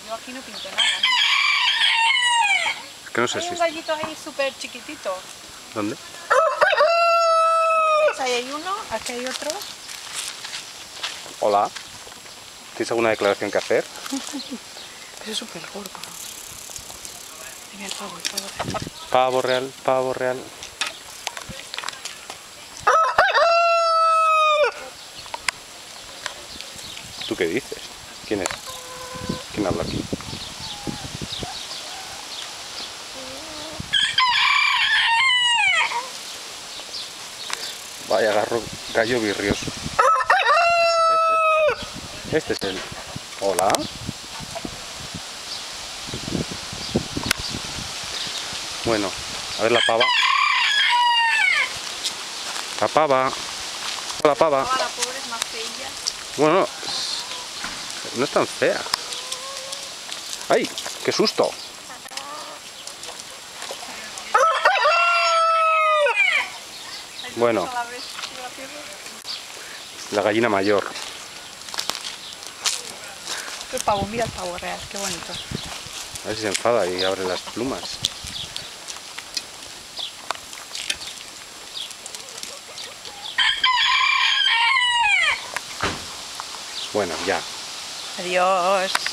yo aquí no pinto nada, ¿no? Es que no sé Hay si... un gallito ahí súper chiquitito. ¿Dónde? ¿Ves? Ahí hay uno, aquí hay otro. Hola. ¿Tienes alguna declaración que hacer? Ese es súper gordo. Mira el pavo, el pavo. Pavo real, pavo real. ¿Tú qué dices? ¿Quién es? ¿Quién habla aquí? Vaya gallo virrioso. Este es el... Hola. Bueno, a ver la pava. La pava. La pava. La pobre es más feilla. Bueno, no es tan fea. ¡Ay! ¡Qué susto! Bueno, la gallina mayor. El pavo, mira el pavo real, qué bonito. A ver si se enfada y abre las plumas. Bueno, ya. Adiós.